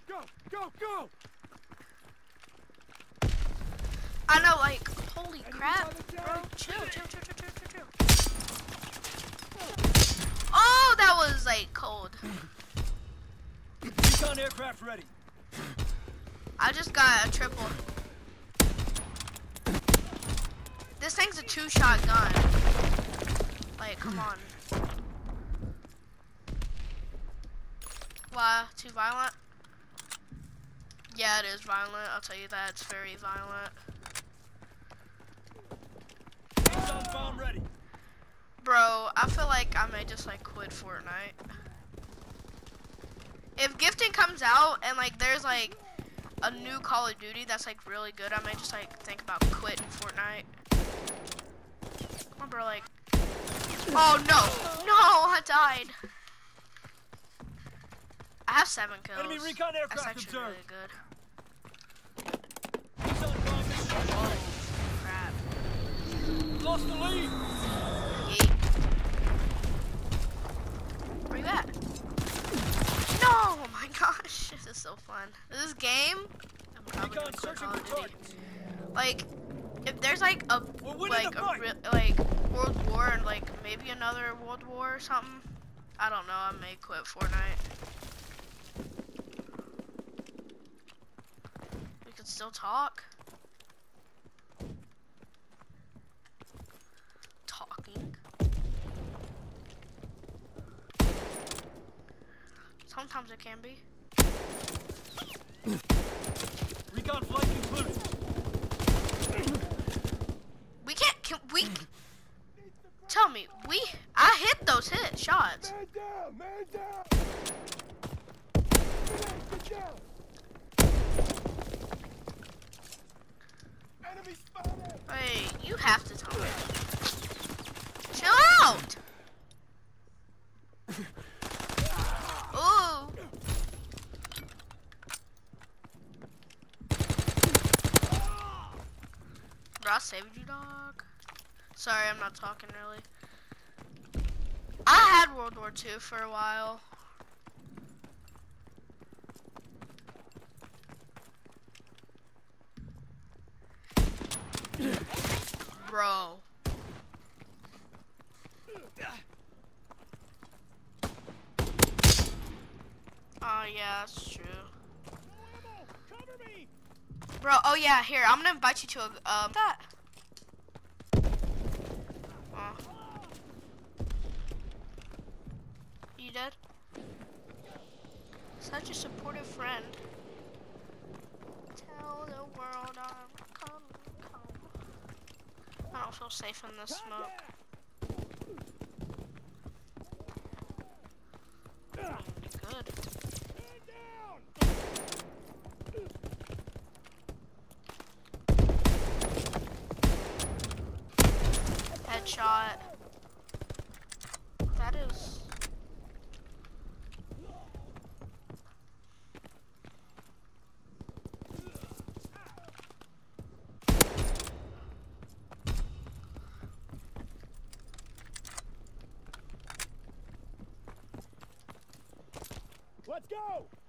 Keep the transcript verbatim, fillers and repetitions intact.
Go, go, go! I know, like, holy crap, bro. Chill, chill, chill, chill, chill, chill, chill. Oh, that was, like, cold. Recon aircraft ready. I just got a triple. This thing's a two-shot gun. Like, come on. Why? Too violent? Yeah, it is violent. I'll tell you that. It's very violent. Bomb ready. Bro, I feel like I may just like quit Fortnite. If gifting comes out and like there's like a new Call of Duty that's like really good, I may just like think about quitting Fortnite. Come on, bro, like. Oh no, no, I died. I have seven kills. Enemy recon aircraft That's actually observed. really good. Oh, Crap. lost the lead. Yeet. Where you at? No! Oh my gosh, this is so fun. This game, I'm probably gonna quit Call of Duty. Like, if there's like a like a re like World War and like maybe another World War or something, I don't know. I may quit Fortnite. We could still talk. Talking. Sometimes it can be. Recon flight concluded. We can't. Can we? Tell me, we. I hit those hit shots. Man down, man down. Get down. Enemy spotted. Wait, you have to tell me. Chill out. Ooh. Bro, I saved you, dog. Sorry, I'm not talking really. I had World War Two for a while. Bro. Oh yeah, that's true. Bro, oh yeah, here, I'm gonna invite you to a, um, that. Oh. You dead? Such a supportive friend. Tell the world I'm coming home. I don't feel safe in this smoke. Good. Headshot. That is. Let's go!